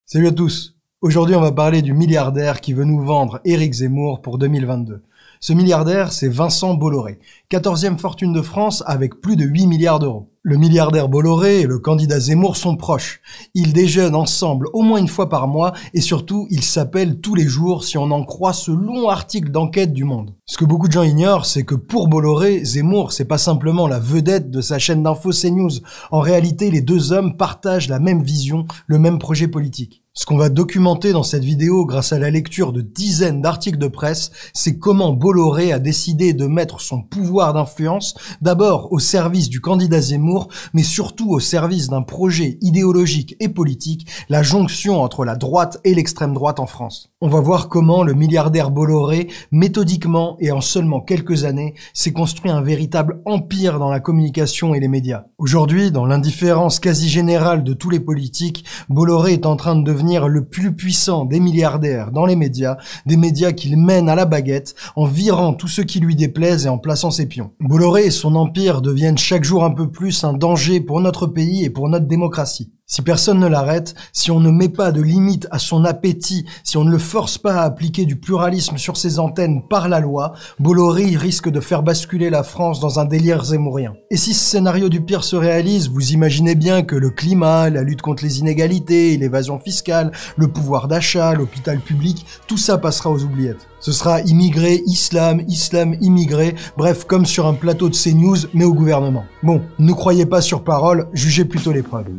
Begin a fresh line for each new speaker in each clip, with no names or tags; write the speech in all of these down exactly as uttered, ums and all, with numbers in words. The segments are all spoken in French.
Salut à tous. Aujourd'hui, on va parler du milliardaire qui veut nous vendre Éric Zemmour pour deux mille vingt-deux. Ce milliardaire, c'est Vincent Bolloré, quatorzième fortune de France avec plus de huit milliards d'euros. Le milliardaire Bolloré et le candidat Zemmour sont proches. Ils déjeunent ensemble au moins une fois par mois et surtout, ils s'appellent tous les jours si on en croit ce long article d'enquête du Monde. Ce que beaucoup de gens ignorent, c'est que pour Bolloré, Zemmour, c'est pas simplement la vedette de sa chaîne d'info CNews. En réalité, les deux hommes partagent la même vision, le même projet politique. Ce qu'on va documenter dans cette vidéo grâce à la lecture de dizaines d'articles de presse, c'est comment Bolloré a décidé de mettre son pouvoir d'influence d'abord au service du candidat Zemmour, mais surtout au service d'un projet idéologique et politique, la jonction entre la droite et l'extrême droite en France. On va voir comment le milliardaire Bolloré, méthodiquement et en seulement quelques années, s'est construit un véritable empire dans la communication et les médias. Aujourd'hui, dans l'indifférence quasi générale de tous les politiques, Bolloré est en train de devenir le plus puissant des milliardaires dans les médias, des médias qu'il mène à la baguette, en virant tout ce qui lui déplaise et en plaçant ses pions. Bolloré et son empire deviennent chaque jour un peu plus un danger pour notre pays et pour notre démocratie. Si personne ne l'arrête, si on ne met pas de limite à son appétit, si on ne le force pas à appliquer du pluralisme sur ses antennes par la loi, Bolloré risque de faire basculer la France dans un délire zémourien. Et si ce scénario du pire se réalise, vous imaginez bien que le climat, la lutte contre les inégalités, l'évasion fiscale, le pouvoir d'achat, l'hôpital public, tout ça passera aux oubliettes. Ce sera immigré, islam, islam, immigré, bref, comme sur un plateau de CNews, mais au gouvernement. Bon, ne croyez pas sur parole, jugez plutôt les preuves.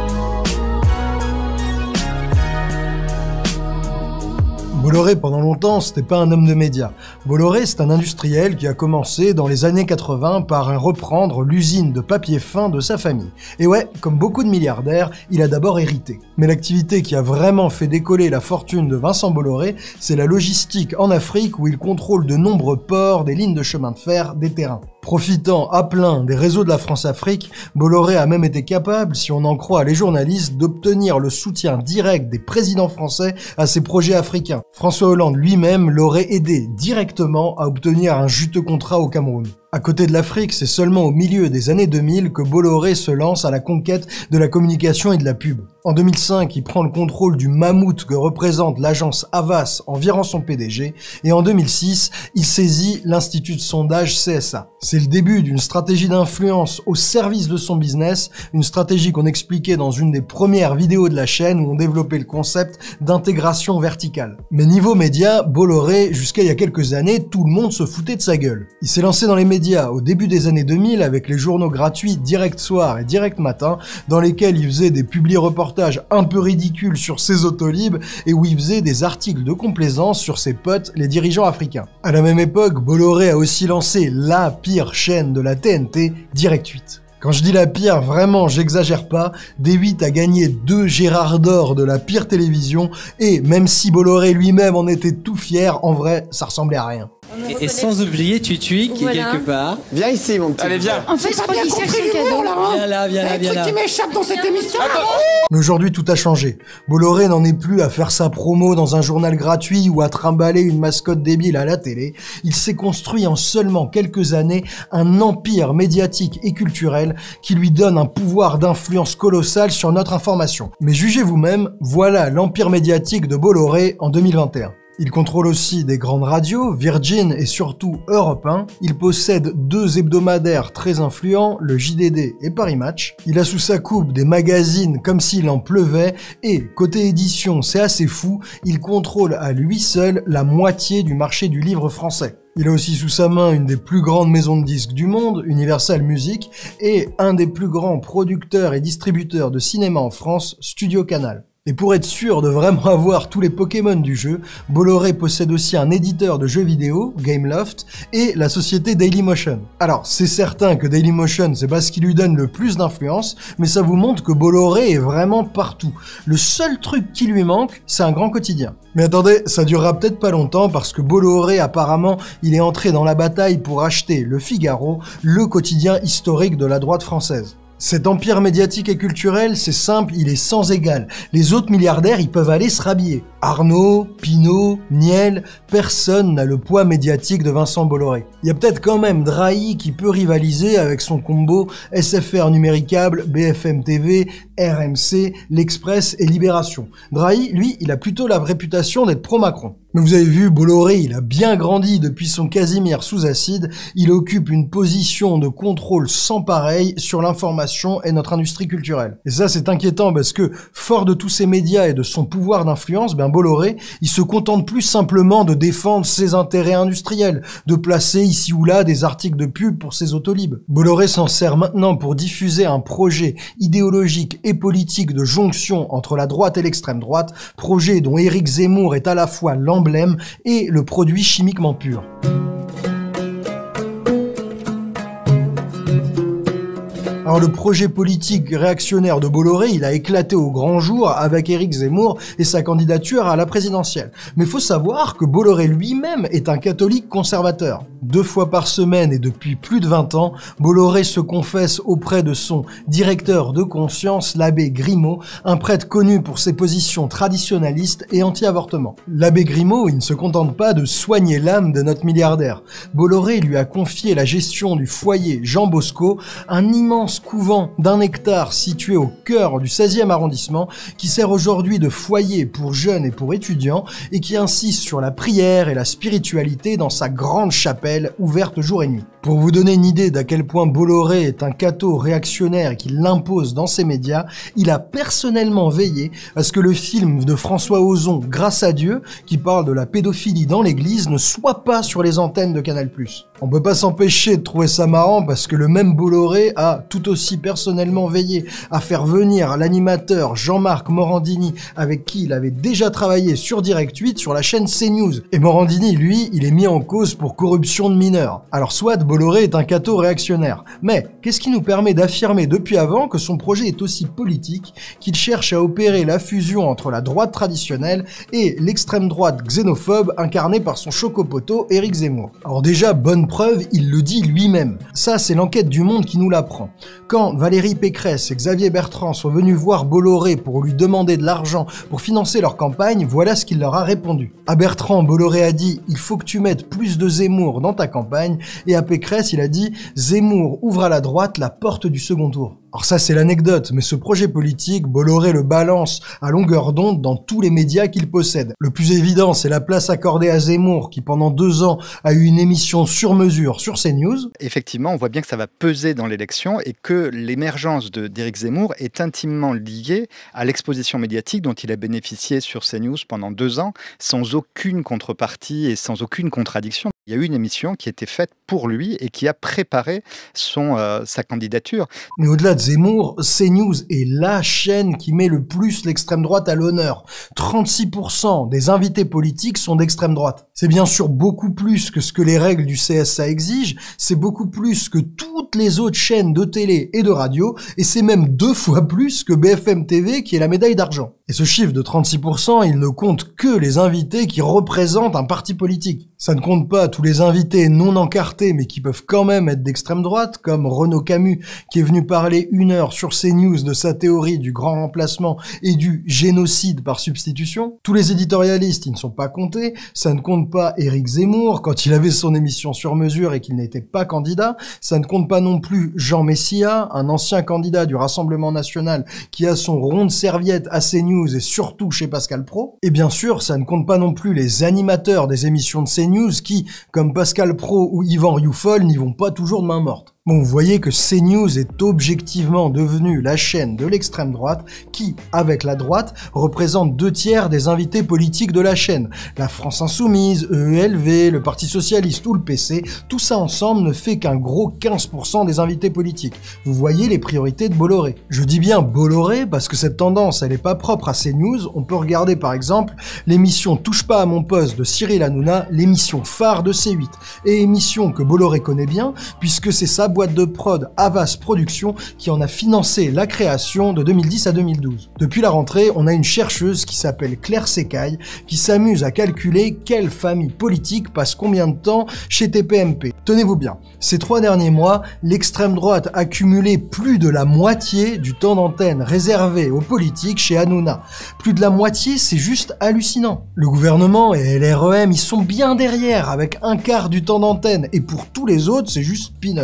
Bolloré, pendant longtemps, c'était pas un homme de médias. Bolloré, c'est un industriel qui a commencé dans les années quatre-vingts par reprendre l'usine de papier fin de sa famille. Et ouais, comme beaucoup de milliardaires, il a d'abord hérité. Mais l'activité qui a vraiment fait décoller la fortune de Vincent Bolloré, c'est la logistique en Afrique où il contrôle de nombreux ports, des lignes de chemin de fer, des terrains. Profitant à plein des réseaux de la France-Afrique, Bolloré a même été capable, si on en croit les journalistes, d'obtenir le soutien direct des présidents français à ses projets africains. François Hollande lui-même l'aurait aidé directement à obtenir un juteux contrat au Cameroun. À côté de l'Afrique, c'est seulement au milieu des années deux mille que Bolloré se lance à la conquête de la communication et de la pub. En deux mille cinq, il prend le contrôle du mammouth que représente l'agence Havas en virant son P D G, et en deux mille six, il saisit l'institut de sondage C S A. C'est le début d'une stratégie d'influence au service de son business, une stratégie qu'on expliquait dans une des premières vidéos de la chaîne où on développait le concept d'intégration verticale. Mais niveau média, Bolloré, jusqu'à il y a quelques années, tout le monde se foutait de sa gueule. Il s'est lancé dans les médias au début des années deux mille avec les journaux gratuits Direct Soir et Direct Matin, dans lesquels il faisait des publi-reportages un peu ridicules sur ses autolibes et où il faisait des articles de complaisance sur ses potes, les dirigeants africains. À la même époque, Bolloré a aussi lancé la pire chaîne de la T N T, Direct huit. Quand je dis la pire, vraiment, j'exagère pas, D huit a gagné deux Gérard d'Or de la pire télévision, et même si Bolloré lui-même en était tout fier, en vrai, ça ressemblait à rien.
Et, et sans oublier Tutuy qui
voilà.
est quelque part.
Viens ici, mon petit.
Allez, viens.
En fait, je crois qu'il cherche le cadeau.
Là, hein.
Viens là, viens là, viens là.
qui m'échappe dans cette émission.
Mais aujourd'hui, tout a changé. Bolloré n'en est plus à faire sa promo dans un journal gratuit ou à trimballer une mascotte débile à la télé. Il s'est construit en seulement quelques années un empire médiatique et culturel qui lui donne un pouvoir d'influence colossal sur notre information. Mais jugez vous-même, voilà l'empire médiatique de Bolloré en deux mille vingt et un. Il contrôle aussi des grandes radios, Virgin et surtout Europe un. Il possède deux hebdomadaires très influents, le J D D et Paris Match. Il a sous sa coupe des magazines comme s'il en pleuvait et, côté édition, c'est assez fou, il contrôle à lui seul la moitié du marché du livre français. Il a aussi sous sa main une des plus grandes maisons de disques du monde, Universal Music, et un des plus grands producteurs et distributeurs de cinéma en France, Studio Canal. Et pour être sûr de vraiment avoir tous les Pokémon du jeu, Bolloré possède aussi un éditeur de jeux vidéo, Gameloft, et la société Dailymotion. Alors, c'est certain que Dailymotion, c'est pas ce qui lui donne le plus d'influence, mais ça vous montre que Bolloré est vraiment partout. Le seul truc qui lui manque, c'est un grand quotidien. Mais attendez, ça durera peut-être pas longtemps parce que Bolloré, apparemment, il est entré dans la bataille pour acheter Le Figaro, le quotidien historique de la droite française. Cet empire médiatique et culturel, c'est simple, il est sans égal. Les autres milliardaires, ils peuvent aller se rhabiller. Arnaud, Pinault, Niel, personne n'a le poids médiatique de Vincent Bolloré. Il y a peut-être quand même Drahi qui peut rivaliser avec son combo S F R numéricable, B F M T V R M C, L'Express et Libération. Drahi, lui, il a plutôt la réputation d'être pro-Macron. Mais vous avez vu, Bolloré, il a bien grandi depuis son Casimir sous acide, il occupe une position de contrôle sans pareil sur l'information et notre industrie culturelle. Et ça, c'est inquiétant parce que, fort de tous ces médias et de son pouvoir d'influence, ben Bolloré, il se contente plus simplement de défendre ses intérêts industriels, de placer ici ou là des articles de pub pour ses autolibes. Bolloré s'en sert maintenant pour diffuser un projet idéologique et politique de jonction entre la droite et l'extrême droite, projet dont Éric Zemmour est à la fois l'emblème et le produit chimiquement pur. Alors le projet politique réactionnaire de Bolloré, il a éclaté au grand jour avec Éric Zemmour et sa candidature à la présidentielle. Mais faut savoir que Bolloré lui-même est un catholique conservateur. Deux fois par semaine et depuis plus de vingt ans, Bolloré se confesse auprès de son directeur de conscience, l'abbé Grimaud, un prêtre connu pour ses positions traditionnalistes et anti-avortement. L'abbé Grimaud, il ne se contente pas de soigner l'âme de notre milliardaire. Bolloré lui a confié la gestion du foyer Jean Bosco, un immense couvent d'un hectare situé au cœur du seizième arrondissement qui sert aujourd'hui de foyer pour jeunes et pour étudiants et qui insiste sur la prière et la spiritualité dans sa grande chapelle ouverte jour et nuit. Pour vous donner une idée d'à quel point Bolloré est un catho réactionnaire et qu'il l'impose dans ses médias, il a personnellement veillé à ce que le film de François Ozon, Grâce à Dieu, qui parle de la pédophilie dans l'église, ne soit pas sur les antennes de Canal plus. On peut pas s'empêcher de trouver ça marrant parce que le même Bolloré a tout aussi personnellement veillé à faire venir l'animateur Jean-Marc Morandini avec qui il avait déjà travaillé sur Direct huit sur la chaîne CNews. Et Morandini, lui, il est mis en cause pour corruption de mineurs. Alors soit Bolloré est un catho réactionnaire, mais qu'est-ce qui nous permet d'affirmer depuis avant que son projet est aussi politique, qu'il cherche à opérer la fusion entre la droite traditionnelle et l'extrême droite xénophobe incarnée par son chocopoto Éric Zemmour. Alors déjà, bonne preuve, il le dit lui-même. Ça, c'est l'enquête du Monde qui nous l'apprend. Quand Valérie Pécresse et Xavier Bertrand sont venus voir Bolloré pour lui demander de l'argent pour financer leur campagne, voilà ce qu'il leur a répondu. À Bertrand, Bolloré a dit « Il faut que tu mettes plus de Zemmour dans ta campagne » et à Pécresse, il a dit « Zemmour ouvre à la droite la porte du second tour ». Alors ça c'est l'anecdote, mais ce projet politique, Bolloré le balance à longueur d'onde dans tous les médias qu'il possède. Le plus évident, c'est la place accordée à Zemmour, qui pendant deux ans a eu une émission sur mesure sur CNews.
Effectivement, on voit bien que ça va peser dans l'élection et que l'émergence d'Éric Zemmour est intimement liée à l'exposition médiatique dont il a bénéficié sur CNews pendant deux ans, sans aucune contrepartie et sans aucune contradiction. Il y a eu une émission qui était faite pour lui et qui a préparé son, euh, sa candidature.
Mais au-delà de Zemmour, CNews est la chaîne qui met le plus l'extrême droite à l'honneur. trente-six pour cent des invités politiques sont d'extrême droite. C'est bien sûr beaucoup plus que ce que les règles du C S A exigent, c'est beaucoup plus que toutes les autres chaînes de télé et de radio, et c'est même deux fois plus que B F M T V qui est la médaille d'argent. Et ce chiffre de trente-six pour cent, il ne compte que les invités qui représentent un parti politique. Ça ne compte pas tous les invités non encartés mais qui peuvent quand même être d'extrême droite, comme Renaud Camus qui est venu parler une heure sur CNews de sa théorie du grand remplacement et du génocide par substitution. Tous les éditorialistes, ils ne sont pas comptés. Ça ne compte pas Éric Zemmour quand il avait son émission sur mesure et qu'il n'était pas candidat. Ça ne compte pas non plus Jean Messia, un ancien candidat du Rassemblement National qui a son rond de serviette à CNews et surtout chez Pascal Praud. Et bien sûr, ça ne compte pas non plus les animateurs des émissions de CNews qui, comme Pascal Praud ou Yvan Rioufol, n'y vont pas toujours de main morte. Bon, vous voyez que CNews est objectivement devenue la chaîne de l'extrême droite qui, avec la droite, représente deux tiers des invités politiques de la chaîne. La France Insoumise, E E L V, le Parti Socialiste ou le P C, tout ça ensemble ne fait qu'un gros quinze pour cent des invités politiques. Vous voyez les priorités de Bolloré. Je dis bien Bolloré parce que cette tendance, elle n'est pas propre à CNews. On peut regarder par exemple l'émission Touche pas à mon poste de Cyril Hanouna, l'émission phare de C huit, et émission que Bolloré connaît bien puisque c'est sa boîte de prod Havas Productions qui en a financé la création de deux mille dix à deux mille douze. Depuis la rentrée, on a une chercheuse qui s'appelle Claire Secaille qui s'amuse à calculer quelle famille politique passe combien de temps chez T P M P. Tenez-vous bien, ces trois derniers mois, l'extrême droite a cumulé plus de la moitié du temps d'antenne réservé aux politiques chez Hanouna. Plus de la moitié, c'est juste hallucinant. Le gouvernement et L R E M, ils sont bien derrière avec un quart du temps d'antenne et pour tous les autres, c'est juste peanuts.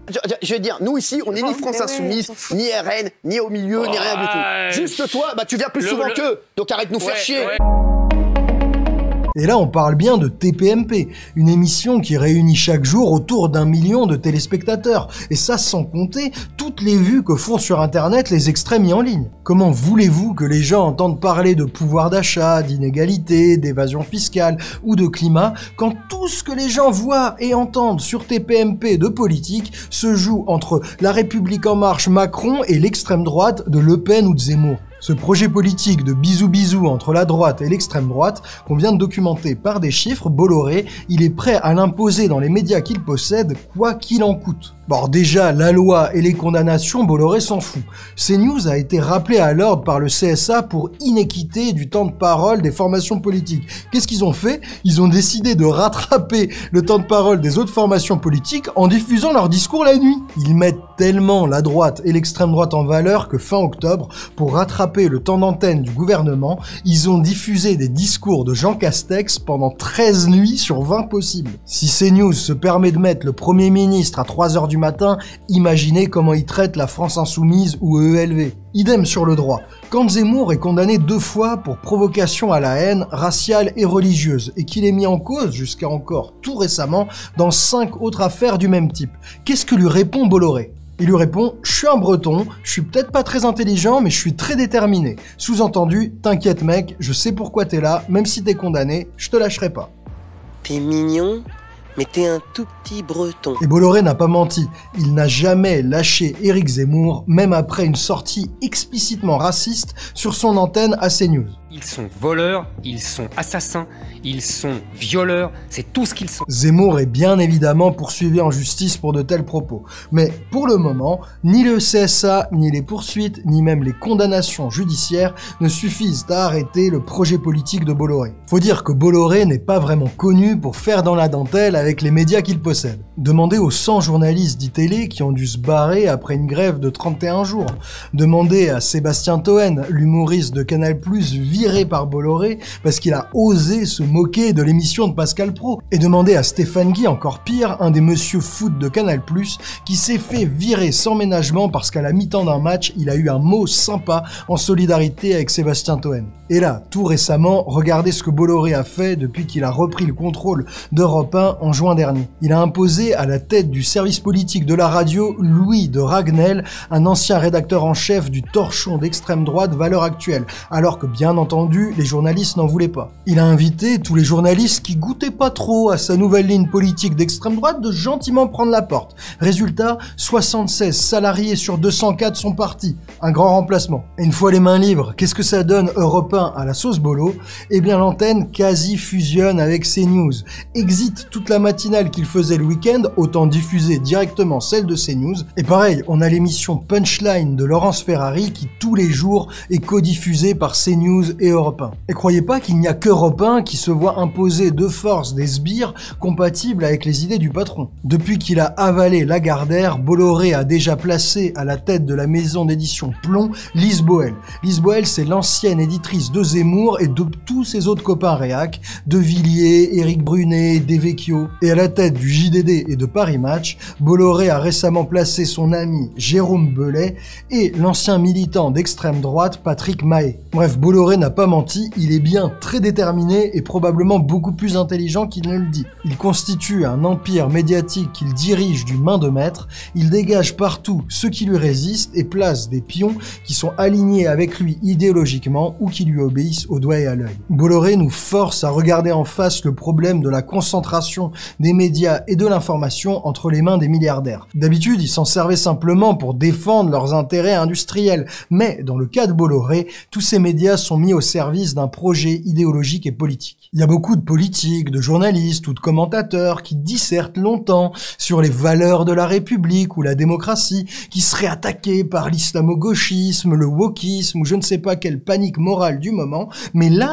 Je, je veux dire, nous ici, on n'est ni France Insoumise, ni R N, ni au milieu, ni rien du tout. Juste toi, bah tu viens plus le, souvent le... qu'eux, donc arrête de nous ouais, faire chier. Ouais.
Et là, on parle bien de T P M P, une émission qui réunit chaque jour autour d'un million de téléspectateurs. Et ça sans compter toutes les vues que font sur Internet les extraits mis en ligne. Comment voulez-vous que les gens entendent parler de pouvoir d'achat, d'inégalité, d'évasion fiscale ou de climat quand tout ce que les gens voient et entendent sur T P M P de politique se joue entre La République En Marche Macron et l'extrême droite de Le Pen ou de Zemmour? Ce projet politique de bisous-bisous entre la droite et l'extrême droite, qu'on vient de documenter par des chiffres, Bolloré, il est prêt à l'imposer dans les médias qu'il possède, quoi qu'il en coûte. Bon, déjà, la loi et les condamnations, Bolloré s'en fout. CNews a été rappelé à l'ordre par le C S A pour inéquité du temps de parole des formations politiques. Qu'est-ce qu'ils ont fait? Ils ont décidé de rattraper le temps de parole des autres formations politiques en diffusant leurs discours la nuit. Ils mettent tellement la droite et l'extrême droite en valeur que fin octobre, pour rattraper le temps d'antenne du gouvernement, ils ont diffusé des discours de Jean Castex pendant treize nuits sur vingt possibles. Si CNews se permet de mettre le Premier ministre à trois heures du matin, imaginez comment il traite la France Insoumise ou E L V. Idem sur le droit. Quand Zemmour est condamné deux fois pour provocation à la haine raciale et religieuse et qu'il est mis en cause jusqu'à encore tout récemment dans cinq autres affaires du même type, qu'est-ce que lui répond Bolloré? Il lui répond « Je suis un breton, je suis peut-être pas très intelligent, mais je suis très déterminé. Sous-entendu, t'inquiète mec, je sais pourquoi t'es là, même si t'es condamné, je te lâcherai pas. »
T'es mignon, mais t'es un tout petit breton.
Et Bolloré n'a pas menti, il n'a jamais lâché Éric Zemmour, même après une sortie explicitement raciste sur son antenne à CNews.
Ils sont voleurs, ils sont assassins, ils sont violeurs, c'est tout ce qu'ils sont.
Zemmour est bien évidemment poursuivi en justice pour de tels propos. Mais pour le moment, ni le C S A, ni les poursuites, ni même les condamnations judiciaires ne suffisent à arrêter le projet politique de Bolloré. Faut dire que Bolloré n'est pas vraiment connu pour faire dans la dentelle avec les médias qu'il possède. Demandez aux cent journalistes d'I-Télé qui ont dû se barrer après une grève de trente et un jours. Demandez à Sébastien Toen, l'humoriste de Canal plus, viré par Bolloré parce qu'il a osé se moquer de l'émission de Pascal Praud. Et demandez à Stéphane Guy, encore pire, un des monsieur foot de Canal plus, qui s'est fait virer sans ménagement parce qu'à la mi-temps d'un match, il a eu un mot sympa en solidarité avec Sébastien Toen. Et là, tout récemment, regardez ce que Bolloré a fait depuis qu'il a repris le contrôle d'Europe un en juin dernier. Il a imposé à la tête du service politique de la radio Louis de Ragnel, un ancien rédacteur en chef du torchon d'extrême droite Valeurs Actuelles, alors que bien entendu, les journalistes n'en voulaient pas. Il a invité tous les journalistes qui goûtaient pas trop à sa nouvelle ligne politique d'extrême droite de gentiment prendre la porte. Résultat, soixante-seize salariés sur deux cent quatre sont partis. Un grand remplacement. Et une fois les mains libres, qu'est-ce que ça donne Europe un à la sauce Bolo? Eh bien l'antenne quasi fusionne avec CNews. Exit toute la matinale qu'il faisait le week-end, autant diffuser directement celle de CNews. Et pareil, on a l'émission Punchline de Laurence Ferrari qui tous les jours est codiffusée par CNews et Europe un. Et croyez pas qu'il n'y a qu'Europe un qui se voit imposer de force des sbires compatibles avec les idées du patron. Depuis qu'il a avalé Lagardère, Bolloré a déjà placé à la tête de la maison d'édition Plomb Lise Boel. Lise Boel, c'est l'ancienne éditrice de Zemmour et de tous ses autres copains réac, de Villiers, Éric Brunet, Devecchio. Et à la tête du J D D et de Paris Match, Bolloré a récemment placé son ami Jérôme Belay et l'ancien militant d'extrême droite Patrick Mahé. Bref, Bolloré n'a pas menti, il est bien très déterminé et probablement beaucoup plus intelligent qu'il ne le dit. Il constitue un empire médiatique qu'il dirige d'une main de maître, il dégage partout ceux qui lui résistent et place des pions qui sont alignés avec lui idéologiquement ou qui lui obéissent au doigt et à l'œil. Bolloré nous force à regarder en face le problème de la concentration des médias et de l'information entre les mains des milliardaires. D'habitude, ils s'en servaient simplement pour défendre leurs intérêts industriels, mais dans le cas de Bolloré, tous ces médias sont mis au service d'un projet idéologique et politique. Il y a beaucoup de politiques, de journalistes ou de commentateurs qui dissertent longtemps sur les valeurs de la République ou la démocratie, qui seraient attaqués par l'islamo-gauchisme, le wokisme ou je ne sais pas quelle panique morale du moment, mais là,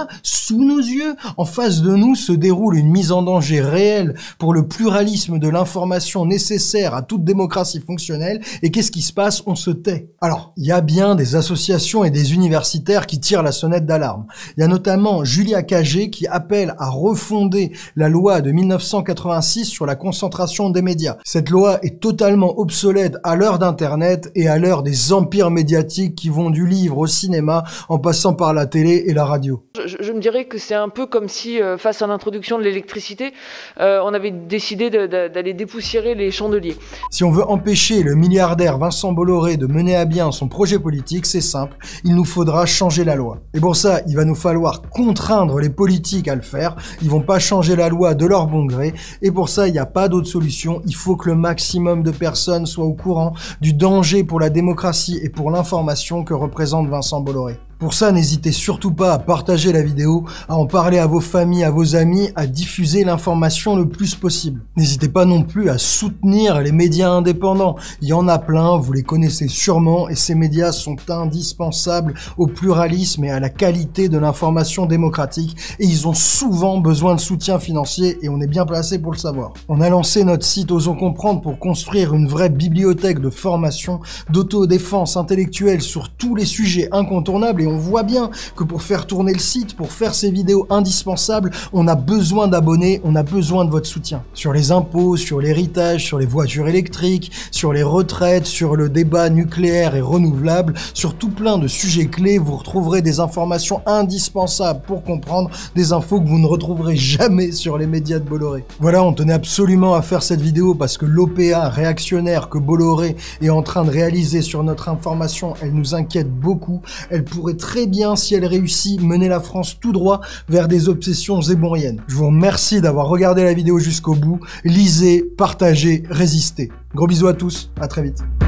sous nos yeux, en face de nous, se déroule une mise en danger réelle pour le pluralisme de l'information nécessaire à toute démocratie fonctionnelle. Et qu'est-ce qui se passe? On se tait. Alors, il y a bien des associations et des universitaires qui tirent la sonnette d'alarme. Il y a notamment Julia Cagé qui appelle à refonder la loi de mille neuf cent quatre-vingt-six sur la concentration des médias. Cette loi est totalement obsolète à l'heure d'Internet et à l'heure des empires médiatiques qui vont du livre au cinéma en passant par la télé et la radio.
Je, je me dirais que c'est un peu comme si, euh, face à l'introduction de l'électricité, euh, on avait décidé de, de, d'aller dépoussiérer les chandeliers.
Si on veut empêcher le milliardaire Vincent Bolloré de mener à bien son projet politique, c'est simple, il nous faudra changer la loi. Et pour ça, il va nous falloir contraindre les politiques à le faire. Ils vont pas changer la loi de leur bon gré. Et pour ça, il n'y a pas d'autre solution. Il faut que le maximum de personnes soient au courant du danger pour la démocratie et pour l'information que représente Vincent Bolloré. Pour ça, n'hésitez surtout pas à partager la vidéo, à en parler à vos familles, à vos amis, à diffuser l'information le plus possible. N'hésitez pas non plus à soutenir les médias indépendants. Il y en a plein, vous les connaissez sûrement, et ces médias sont indispensables au pluralisme et à la qualité de l'information démocratique, et ils ont souvent besoin de soutien financier, et on est bien placé pour le savoir. On a lancé notre site Osons Comprendre pour construire une vraie bibliothèque de formation, d'autodéfense intellectuelle sur tous les sujets incontournables. Et on voit bien que pour faire tourner le site, pour faire ces vidéos indispensables, on a besoin d'abonnés, on a besoin de votre soutien. Sur les impôts, sur l'héritage, sur les voitures électriques, sur les retraites, sur le débat nucléaire et renouvelable, sur tout plein de sujets clés, vous retrouverez des informations indispensables pour comprendre, des infos que vous ne retrouverez jamais sur les médias de Bolloré. Voilà, on tenait absolument à faire cette vidéo parce que l'O P A réactionnaire que Bolloré est en train de réaliser sur notre information, elle nous inquiète beaucoup. Elle pourrait très bien, si elle réussit, mener la France tout droit vers des obsessions zéboriennes. Je vous remercie d'avoir regardé la vidéo jusqu'au bout. Lisez, partagez, résistez. Gros bisous à tous, à très vite.